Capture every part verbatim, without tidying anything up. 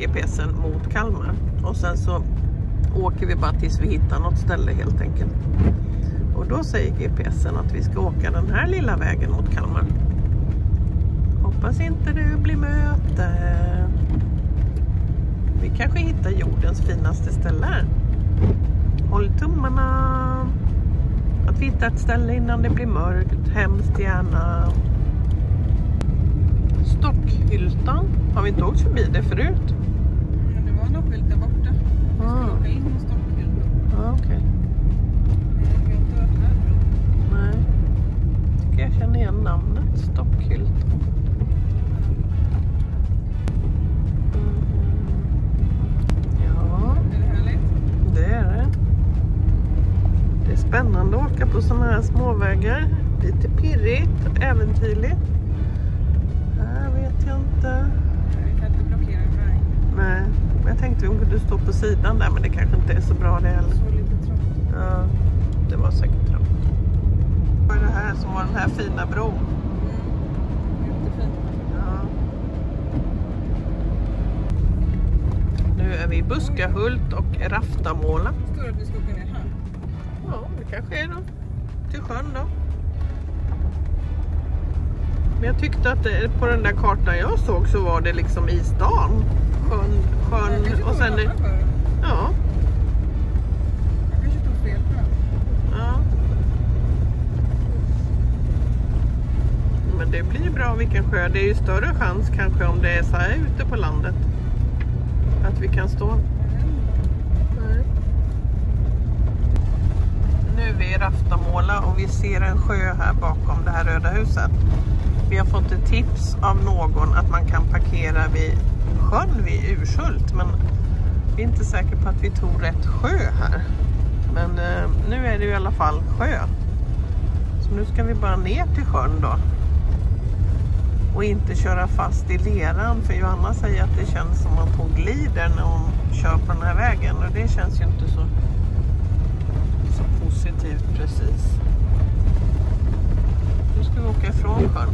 G P S'en mot Kalmar. Och sen så åker vi bara tills vi hittar något ställe helt enkelt. Och då säger G P S'en att vi ska åka den här lilla vägen mot Kalmar. Hoppas inte det blir möte. Vi kanske hittar jordens finaste ställe. Håll tummarna. Att vi hittar ett ställe innan det blir mörkt. Hemskt gärna. Stockhyltan. Har vi inte åkt förbi det förut? Ja, det var något skylt där borta. Vi skulle Ah. åka in hos Stockhyltan. Ja, okej. Okay. Vi har inte varit här förut. Nej. Tycker jag känner igen namnet. Stockhyltan. Mm. Ja. Är det härligt? Det är det. Det är spännande att åka på sådana här småvägar. Lite pirrigt och äventyrligt. Här vet jag inte. Vi kan inte blockera en väg. Nej, jag tänkte om du står på sidan där, men det kanske inte är så bra det heller. Så lite trångt. Ja, det var säkert trångt. Vad är det här som var den här fina bron? Mm. Jättefint. Ja. Nu är vi i Buskahult och Raftamåla. Står det att vi ska åka ner här? Ja, det kanske är då. Till sjön då. Men jag tyckte att det, på den där kartan jag såg så var det liksom i stan. Sjön, sjön och sen... Det, ja. Jag kanske tog fel på det. Ja. Men det blir bra vilken sjö. Det är ju större chans kanske om det är så här ute på landet. Att vi kan stå. Nej. Nu är vi i Raftamåla och vi ser en sjö här bakom det här röda huset. Vi har fått ett tips av någon att man kan parkera vid sjön vid Urshult. Men vi är inte säkra på att vi tog rätt sjö här. Men eh, nu är det i alla fall sjö. Så nu ska vi bara ner till sjön då. Och inte köra fast i leran. För Johanna säger att det känns som att hon glider när hon kör på den här vägen. Och det känns ju inte så, så positivt precis. Nu ska vi åka ifrån sjön.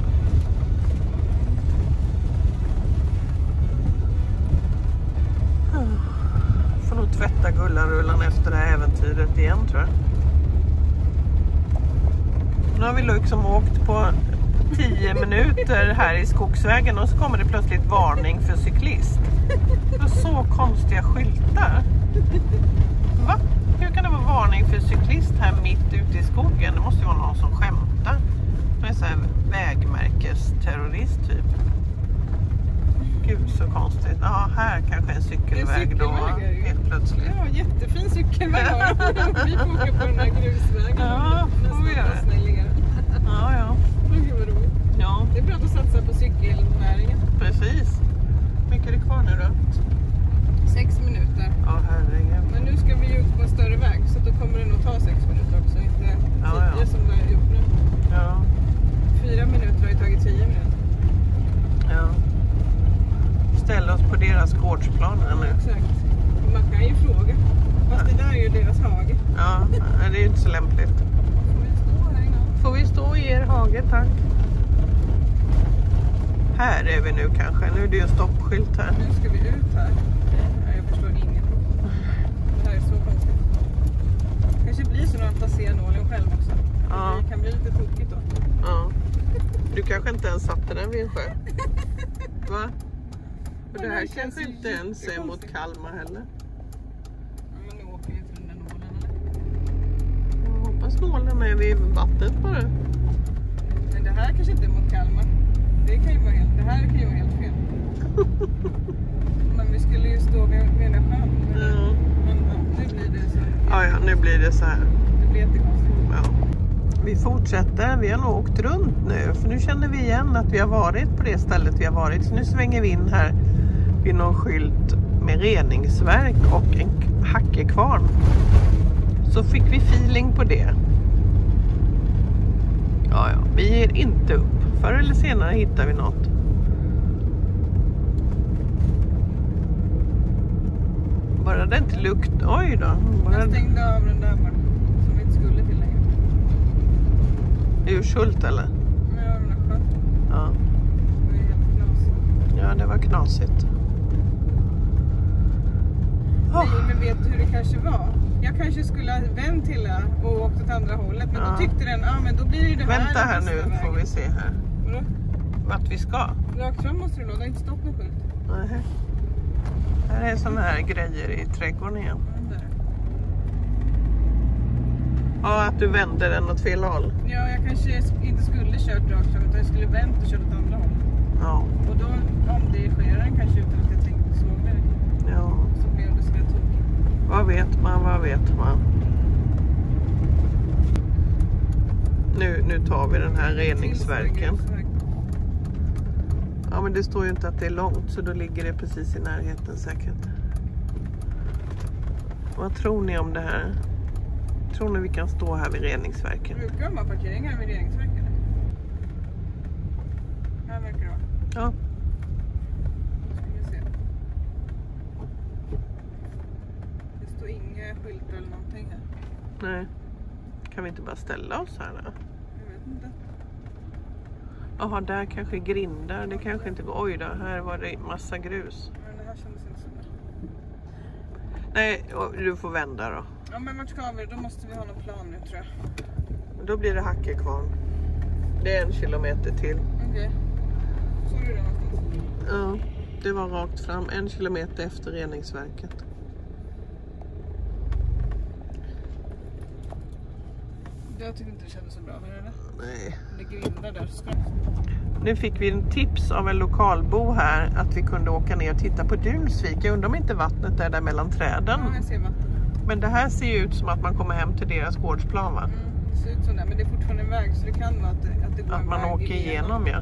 Får nog tvätta Gullarullan efter det här äventyret igen tror jag. Nu har vi liksom åkt på tio minuter här i skogsvägen och så kommer det plötsligt varning för cyklist. Det är så konstiga skyltar. Va? Hur kan det vara varning för cyklist här mitt ute i skogen? Det måste ju vara någon som skämtar. Det är så här vägmärkesterrorist typ. Gud så konstigt. Ja, här kanske en cykelväg, en cykelväg då. Helt plötsligt. Ja, jättefin cykelväg. Vi får åka på den här grusvägen. Ja, får vi göra. Ja, ja. Ja. Det är bra att satsa på cykelnäringen. Precis. Hur mycket är det kvar nu då? Sex minuter. Ja, herregud. Men nu ska vi ut på en större väg så då kommer det nog ta sex minuter också. Inte tio ja, ja. som det har gjort nu. Ja. Fyra minuter har ju tagit tio minuter. Ja. Ställa oss på deras gårdsplan här nu. Exakt. Man kan ju fråga. Fast det där är ju deras hage. Ja, det är ju inte så lämpligt. Får vi stå här innan? Får vi stå i er hage, tack. Här är vi nu kanske. Nu är det ju en stoppskylt här. Nu ska vi ut här. Ja, jag förstår inget. Det här är så konstigt. Kanske blir så att man ser nålen själv också. Ja. Det kan bli lite tokigt då. Ja. Du kanske inte ens satte den vid en sjö. Va? Och det här kanske inte ens är mot Kalmar heller. Ja, men nu åker vi till den där nålen eller? Jag hoppas nålen är vid vattnet bara. Men det här kanske inte är mot Kalmar. Det kan ju vara helt, det här kan ju vara helt fel. Men vi skulle ju stå vid, vid den sjön. Men, Ja. men ja, nu blir det så. Ja, ja, nu blir det så här. Det blir jättekonstigt. Ja. Vi fortsätter. Vi har nog åkt runt nu. För nu känner vi igen att vi har varit på det stället vi har varit. Så nu svänger vi in här vid någon skylt med reningsverk och en hackekvarn. Så fick vi feeling på det. Ja, ja. Vi ger inte upp. Förr eller senare hittar vi något. Bara det inte lukt. Oj då. Bara... Jag stängde av den där bara. Som vi inte skulle till längre. Urshult eller? Ja, den där sjön. Ja. Det är helt knasigt. Ja, det var knasigt. Oh. Nej, men vet du hur det kanske var? Jag kanske skulle ha vänt till det och åkt åt andra hållet. Men Ja. då tyckte den, ja ah, men då blir det ju det här. Vänta här nu vägen. får vi se här. Vadå? Vart vi ska. Rakt fram måste du då, det har inte stått någon skylt. Nej. Här är såna här grejer i trädgården igen. Mm, där. Ja, att du vänder den åt fel håll. Ja, jag kanske inte skulle kört rakt fram utan jag skulle vänt och kört åt andra hållet. Ja. Och då omdirigerar den kanske utan att jag tänkte såg det. Ja. Så blev det som jag tog. Vad vet man, vad vet man? Nu, nu tar vi den här reningsverken. Ja, men det står ju inte att det är långt så då ligger det precis i närheten säkert. Vad tror ni om det här? Tror ni vi kan stå här vid reningsverken? Brukar de ha parkeringar vid reningsverken? Här verkar det vara. Ja. Ska vi se. Det står inga skyltar eller någonting här. Nej. Kan vi inte bara ställa oss här då? Jag vet inte. Jaha, där kanske grindar. Det kanske inte går. Oj då, här var det massa grus. Men det här kändes inte så bra. Nej, du får vända då. Ja, men vart ska vi? Då måste vi ha någon plan nu tror jag. Då blir det Hackekvarn. Det är en kilometer till. Okej. Okay. Såg du det någonstans? Ja, det var rakt fram. En kilometer efter reningsverket. Jag tyckte inte det kändes så bra. Vad är det? Nej. Det grindar där. Ska... Nu fick vi en tips av en lokalbo här att vi kunde åka ner och titta på Dulsvik. Jag undrar om inte vattnet är där mellan träden. Ja, jag ser vatten. Men det här ser ju ut som att man kommer hem till deras gårdsplan, va? Mm, det ser ut som det, men det är fortfarande en väg så det kan vara att det, att det går Att en man väg åker igenom, ja.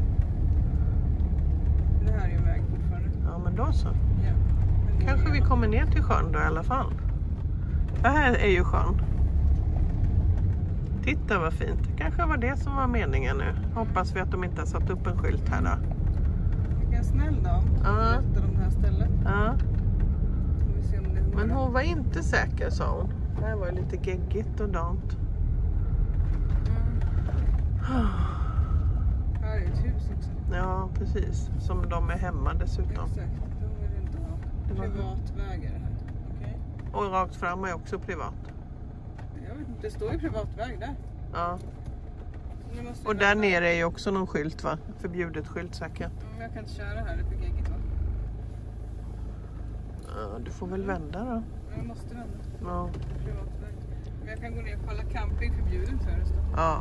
Det här är ju en väg fortfarande. Ja, men då så. Ja. Kanske vi kommer ner till sjön då i alla fall. Det här är ju sjön. Titta vad fint. Det kanske var det som var meningen nu. Hoppas vi att de inte har satt upp en skylt här då. Vilken snäll dam som Ja. berättade om det här stället. Ja. Får vi se om det går. Men hon var inte säker, sa hon. Det här var ju lite geggigt och dant. Mm. Här är ett hus också. Ja, precis. Som de är hemma dessutom. Exakt, då är det inte Det var- privat väg är det här. Okej. Och rakt fram är också privat. Jag vet inte, det står ju privat väg där. Ja. Så nu måste Och jag där vända. nere är ju också någon skylt, va? Förbjudet skylt säkert. Mm, jag kan inte köra här, det är för geggigt va? Ja, du får väl vända då. Jag måste vända. Ja. Privat väg. Men jag kan gå ner och kolla camping förbjuden så här det står. Ja.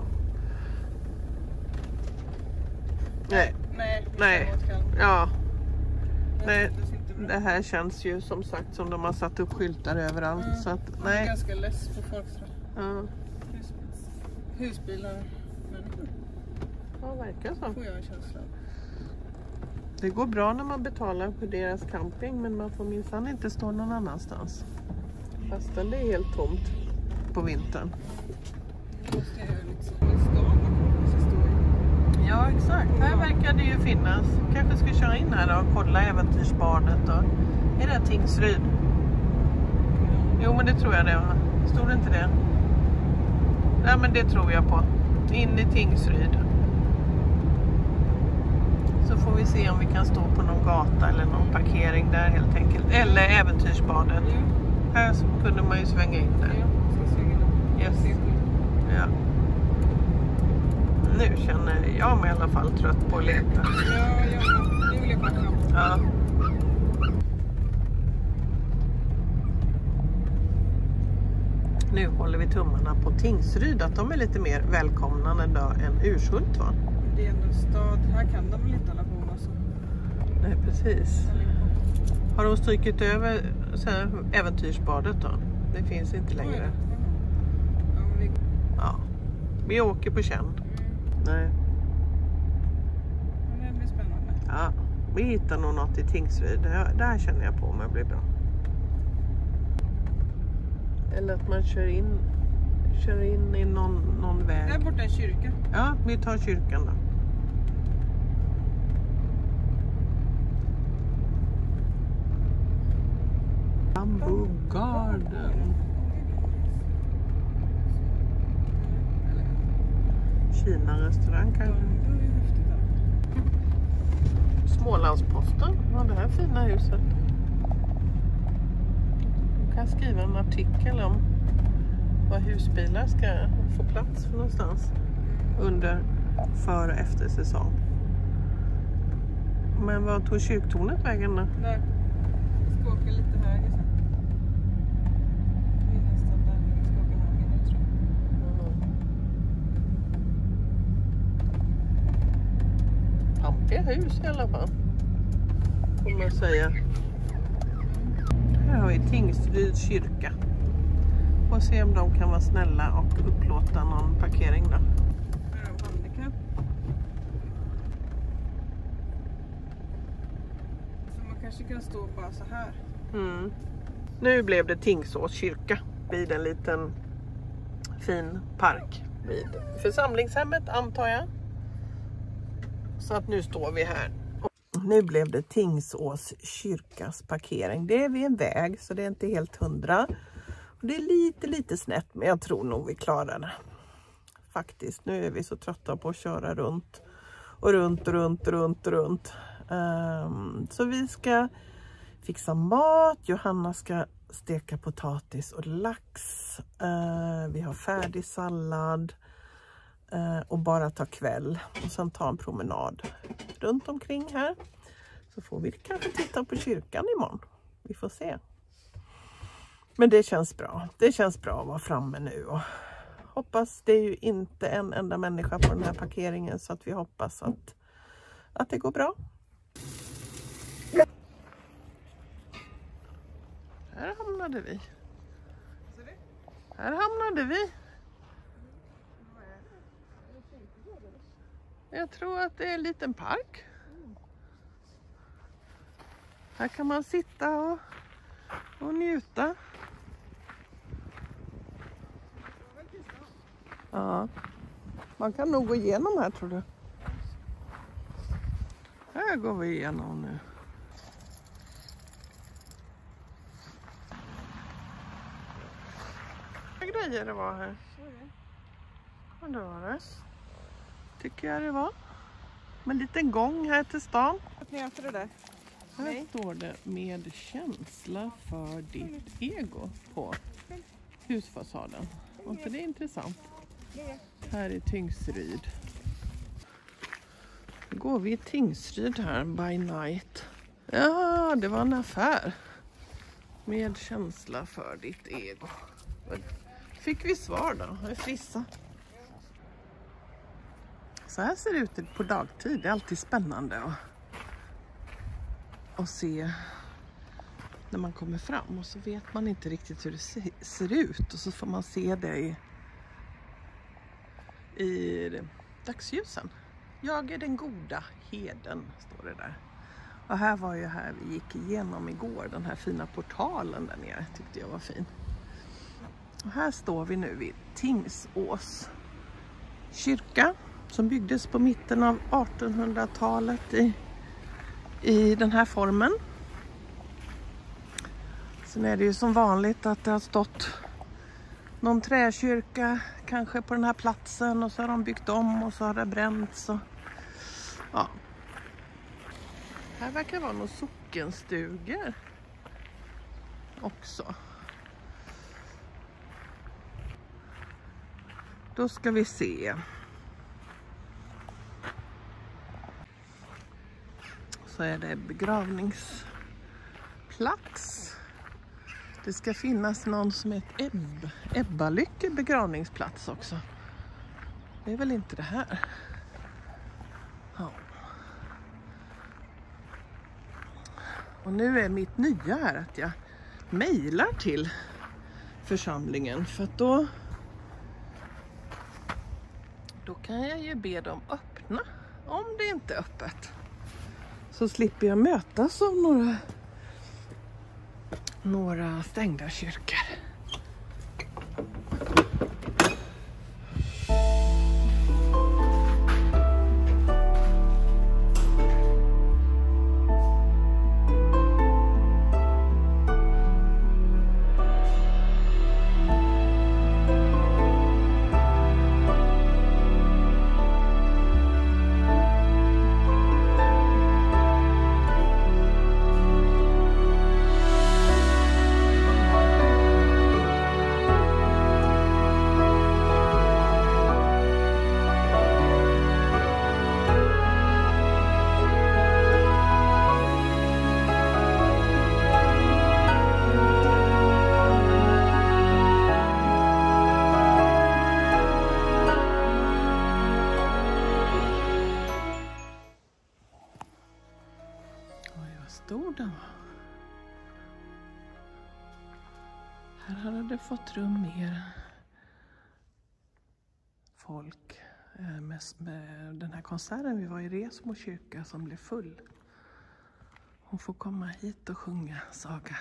Nej. Nej, vi Nej. kör åt Kalmar. Ja. Det Nej. kändes inte bra. Det här känns ju som sagt som de har satt upp skyltar överallt. Mm. Så att, Jag är nej. ganska less på folk tror jag. Ja. Husbils. Husbilar. Människor. Ja, verkar så. Får jag en känsla av. Det går bra när man betalar på deras camping, men man får minsann inte stå någon annanstans. Fastän det är helt tomt på vintern. Nu måste jag göra lite så. En stad man kanske stå i. Ja, exakt. Här verkar det ju finnas. Kanske ska köra in här då och kolla äventyrsbadet. Och... Är det Tingsryd? Jo, men det tror jag det var. Stod det inte det? Nej, men det tror jag på. In i Tingsryd. Så får vi se om vi kan stå på någon gata eller någon parkering där helt enkelt. Eller äventyrsbadet. Ja, Här så kunde man ju svänga in där. ja. Ska svänga där. Yes. Se skit. Ja. Nu känner jag mig i alla fall trött på att leka. Ja, jag nu vill jag bara fram. Ja. Nu håller vi tummarna på Tingsryd, att de är lite mer välkomnande då än Urshult, va? Det är ändå en stad. Här kan de väl inte alla bo och så. Nej, precis. Eller på. Har de strykit över så här, äventyrsbadet då? Det finns inte Oj, längre. ja, men vi... Ja. Vi åker på känn. Mm. Nej. Men det blir spännande. Ja. Vi hittar nog något i Tingsryd. Det här, det här känner jag på mig blir bra. Eller att man kör in, kör in i någon, någon väg. Där borta är en kyrka. Ja, vi tar kyrkan då. Bamboo Garden. Kina-restaurang Ja, kanske. det är häftigt. Smålandsposten. Ja, det här fina huset. kan skriva en artikel om vad husbilar ska få plats för någonstans under före och efter säsong. Men vad tog kyrktornet vägen då? Där. Vi ska åka lite höger sen. Vi är nästan där. Vi ska åka höger nu tror jag. Pampiga hus i alla fall. Får man säga. Här har vi Tingsryds kyrka. Och se om de kan vara snälla och upplåta någon parkering då. Här har vi handikapp. Så man kanske kan stå bara så här. Mm. Nu blev det Tingsås kyrka vid en liten fin park vid församlingshemmet antar jag. Så att nu står vi här. Nu blev det Tingsås kyrkas parkering. Det är vid en väg så det är inte helt hundra. Och det är lite lite snett men jag tror nog vi klarar det. Faktiskt, nu är vi så trötta på att köra runt. Och runt och runt och runt och runt. Um, så vi ska fixa mat. Johanna ska steka potatis och lax. Uh, vi har färdig sallad. Uh, och bara ta kväll. Och sen ta en promenad runt omkring här. Så får vi kanske titta på kyrkan imorgon. Vi får se. Men det känns bra. Det känns bra att vara framme nu. Och hoppas, det är ju inte en enda människa på den här parkeringen. Så att vi hoppas att, att det går bra. Här hamnade vi. Här hamnade vi. Jag tror att det är en liten park. Här kan man sitta och, och njuta. Ja. Man kan nog gå igenom här tror du. Här går vi igenom nu. Vad grejer det var här. Vad det var det? Tycker jag det var. Med en liten gång här till stan. Vad heter det där? Här Nej. står det med känsla för ditt ego på husfasaden. Och inte det är intressant. Här är Tingsryd. Nu går vi i Tingsryd här by night. Ja, det var en affär. Med känsla för ditt ego. Fick vi svar då? Jag är frissa. Så här ser det ut på dagtid. Det är alltid spännande att, att se när man kommer fram. Och så vet man inte riktigt hur det se, ser ut. Och så får man se det i, i dagsljusen. Jag är den goda heden, står det där. Och här var ju här vi gick igenom igår. Den här fina portalen där nere tyckte jag var fin. Och här står vi nu vid Tingsås kyrka. Som byggdes på mitten av artonhundratalet i, i den här formen. Sen är det ju som vanligt att det har stått någon träkyrka kanske på den här platsen. Och så har de byggt om och så har det bränts. Och, ja. Här verkar vara några sockenstugor också. Då ska vi se. Så är det begravningsplats. Det ska finnas någon som heter Ebb, Ebbalycke begravningsplats också. Det är väl inte det här. Ja. Och nu är mitt nya här att jag mejlar till församlingen. För att då, då kan jag ju be dem öppna om det inte är öppet. Så slipper jag mötas av några, några stängda kyrkor. stor den var. Här hade det fått rum mer folk med, med den här konserten. Vi var i Resmo kyrka som blev full. Hon får komma hit och sjunga saga.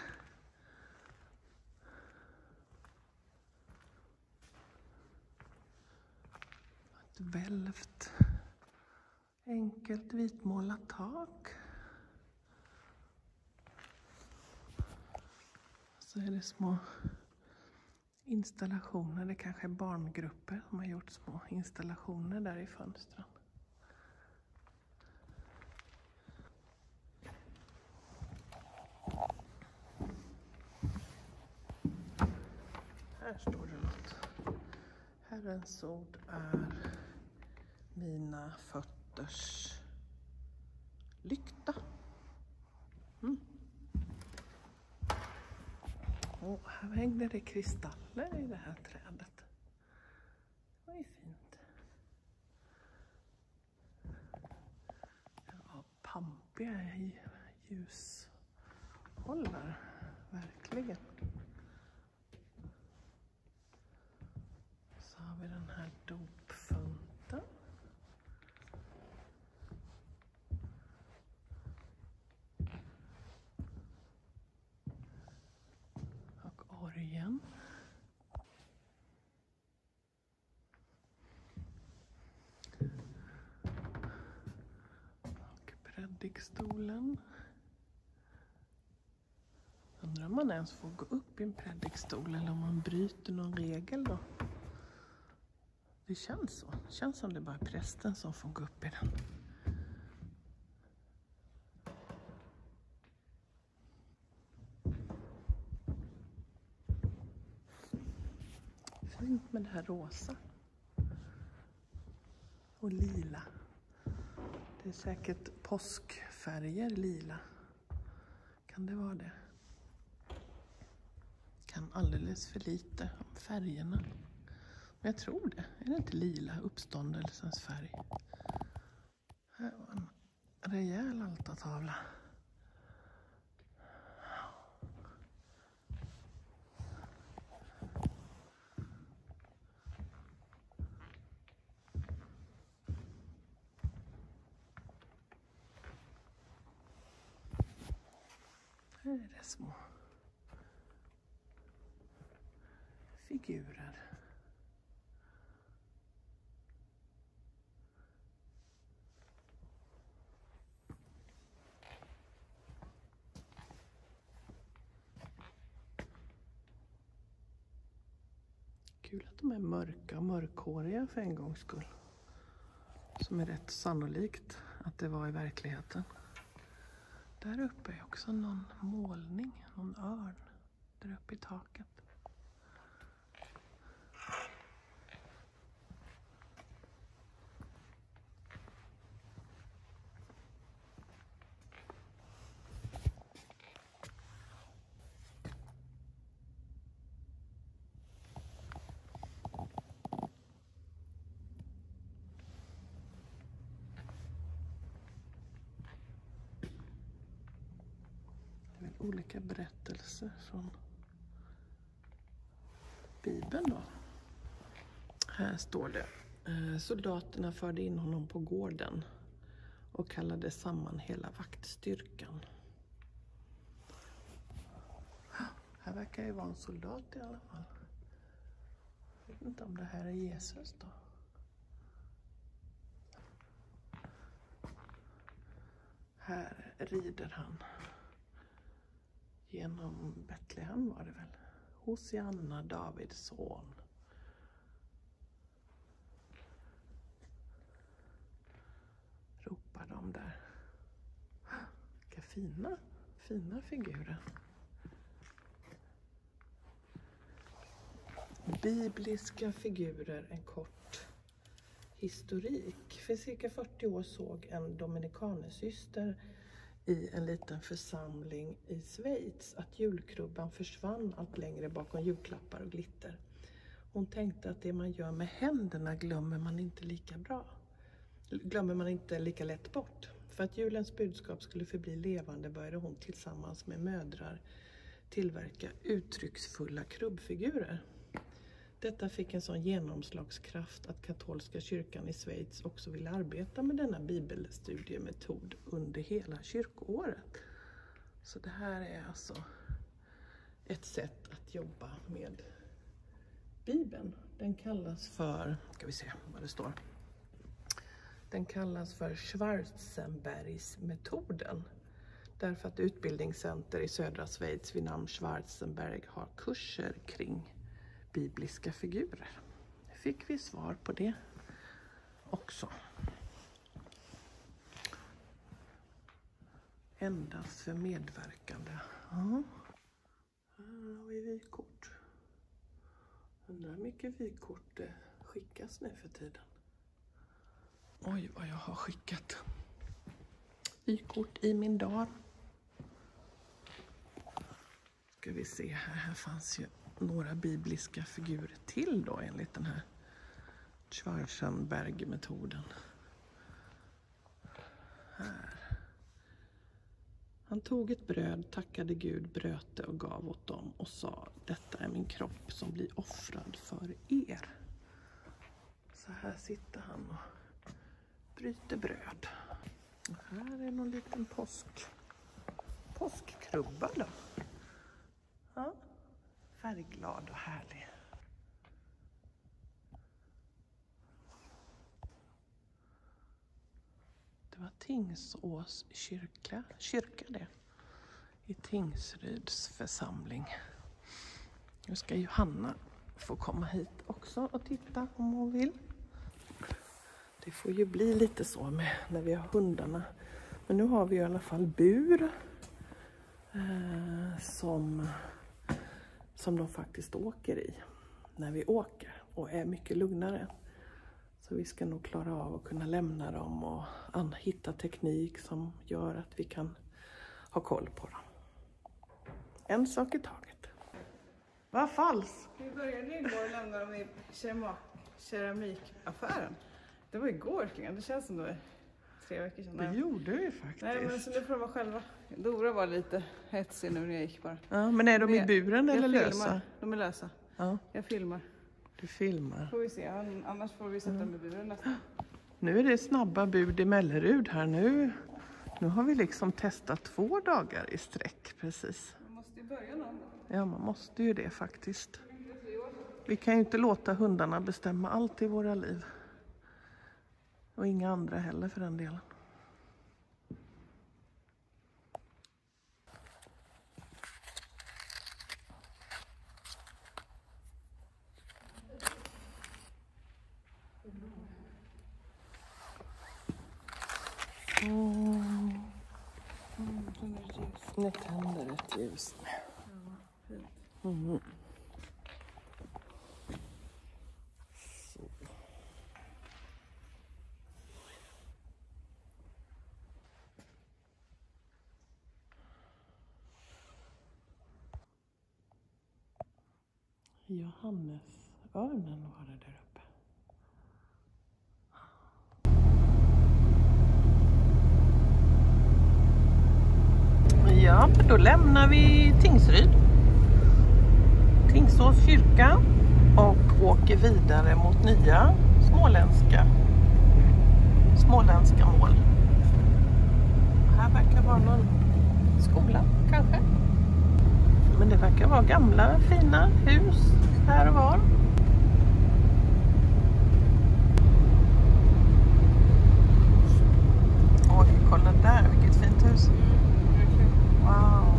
Ett välvt, enkelt vitmålat tak. Så är det små installationer. Det kanske är barngrupper som har gjort små installationer där i fönstren. Här står det något. Herrens ord är mina fötters lykta. Mm. Och här hängde det kristaller i det här trädet. Det var ju fint. Ja, pampiga i ljushållare. Verkligen. Så har vi den här dopfunten. Och orgeln. Och predikstolen. Undrar om man ens får gå upp i en predikstol eller om man bryter någon regel då. Det känns så. Det känns som det bara är prästen som får gå upp i den. Fint med det här rosa. Och lila. Det är säkert påskfärger lila. Kan det vara det? Kan alldeles för lite om färgerna. Men jag tror det. Är det inte lila uppståndelsens färg? Här var en rejäl altartavla. Här är det små figurer. Kul att de är mörka och mörkhåriga för en gångs skull. Som är rätt sannolikt att det var i verkligheten. Där uppe är också någon målning, någon örn. Där uppe i taket. Olika berättelser från Bibeln då. Här står det. Soldaterna förde in honom på gården och kallade samman hela vaktstyrkan. Här verkar ju vara en soldat i alla fall. Jag vet inte om det här är Jesus då. Här rider han. Genom Betlehem var det väl. Hosianna, Davids son. Ropar de där. Vilka fina, fina figurer. Bibliska figurer, en kort historik. För cirka fyrtio år såg en dominikanersyster i en liten församling i Schweiz att julkrubban försvann allt längre bakom julklappar och glitter. Hon tänkte att det man gör med händerna glömmer man inte lika bra. Glömmer man inte lika lätt bort. För att julens budskap skulle förbli levande började hon tillsammans med mödrar tillverka uttrycksfulla krubbfigurer. Detta fick en sån genomslagskraft att katolska kyrkan i Schweiz också ville arbeta med denna bibelstudiemetod under hela kyrkoåret. Så det här är alltså ett sätt att jobba med Bibeln. Den kallas för, ska vi se vad det står. Den kallas för Schwarzenbergsmetoden. Därför att utbildningscenter i södra Schweiz vid namn Schwarzenberg har kurser kring bibliska figurer. Fick vi svar på det också. Endast för medverkande. Ja. Här har vi vykort. Undrar hur mycket vykort skickas nu för tiden. Oj, vad jag har skickat. Vykort i min dag. Ska vi se här. Här fanns ju några bibliska figurer till då enligt den här Schwarzenberg-metoden. Här. Han tog ett bröd, tackade Gud, bröt det och gav åt dem och sa: detta är min kropp som blir offrad för er. Så här sitter han och bryter bröd. Och här är någon liten påsk, påskkrubba då. Ja, färgglad och härlig. Det var Tingsås kyrka, kyrka det, i Tingsryds församling. Nu ska Johanna få komma hit också och titta om hon vill. Det får ju bli lite så med när vi har hundarna. Men nu har vi i alla fall bur eh, som, som de faktiskt åker i när vi åker och är mycket lugnare. Så vi ska nog klara av att kunna lämna dem och hitta teknik som gör att vi kan ha koll på dem. En sak i taget. Vad falskt! Vi började igår lämna dem i keramik, keramikaffären. Det var igår, det känns som det var tre veckor sedan. Det gjorde vi faktiskt. Nej, men så nu får de vara själva. Dora var lite hetsig nu när jag gick bara. Ja, men är de men i buren eller filmar. lösa? De är lösa. Ja. Jag filmar. Du filmar. Får vi se, annars får vi sätta dem i buren nästan. Nu är det snabba bud i Mellerud här nu. Nu har vi liksom testat två dagar i sträck, precis. Man måste ju börja någon. Ja, man måste ju det faktiskt. Vi kan ju inte låta hundarna bestämma allt i våra liv. Och inga andra heller för den delen. Mm. Nu tänder ett ljus. Mm. Så. Johannesörnen var det där uppe. Ja, då lämnar vi Tingsryd, Tingsås kyrka och åker vidare mot nya småländska, småländska mål. Här verkar vara någon skola kanske. Men det verkar vara gamla fina hus här och var. Oj, kolla där, vilket fint hus. Wow.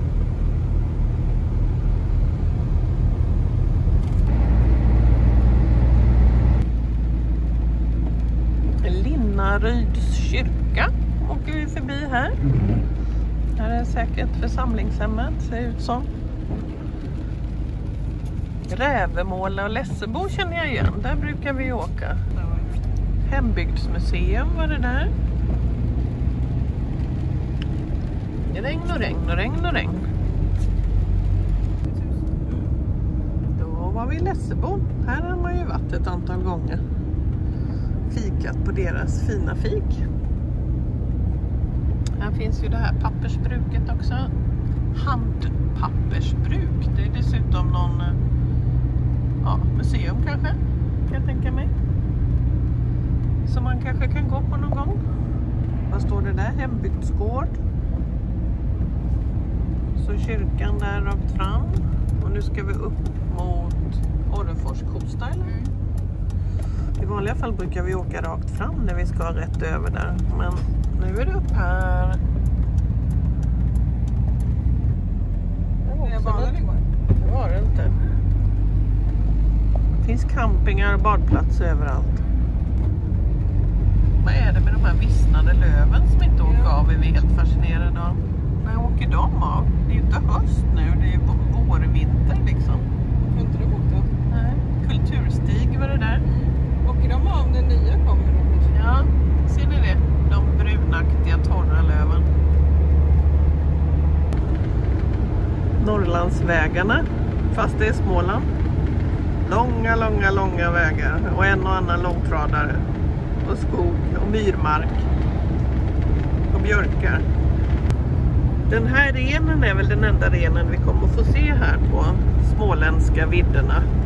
Linnaryds kyrka åker vi förbi här. Här är säkert församlingshemmet, ser ut som. Rävemåla och Lessebo känner jag igen, där brukar vi åka. Hembygdsmuseum var det där. Regn och regn och regn och regn. Då var vi i Lessebo. Här har man ju varit ett antal gånger. Fikat på deras fina fik. här finns ju det här pappersbruket också. Handpappersbruk. Det är dessutom någon ja, museum kanske, kan jag tänka mig. Som man kanske kan gå på någon gång. Vad står det där? Hembygdsgård. Så kyrkan där rakt fram. Och nu ska vi upp mot Orrefors Kosta, eller? Mm. I vanliga fall brukar vi åka rakt fram när vi ska rätt över där. Men nu är det upp här. Det jag badade igår. Det var det inte. Det finns campingar och badplatser överallt. Vad är det med de här vissnade löven som inte åker Ja. av? Är vi helt fascinerade av. När åker de av? Det är ju inte höst nu, det är ju vårvinter liksom. Får inte de åka? Nej. Kulturstig var det där. Åker de av när nya kommer då kanske? Ja, ser ni det? De brunaktiga torra löven. Norrlandsvägarna, fast det är Småland. Långa, långa, långa vägar och en och annan långtradare. Och skog och myrmark. Och björkar. Den här renen är väl den enda renen vi kommer att få se här på småländska vidderna.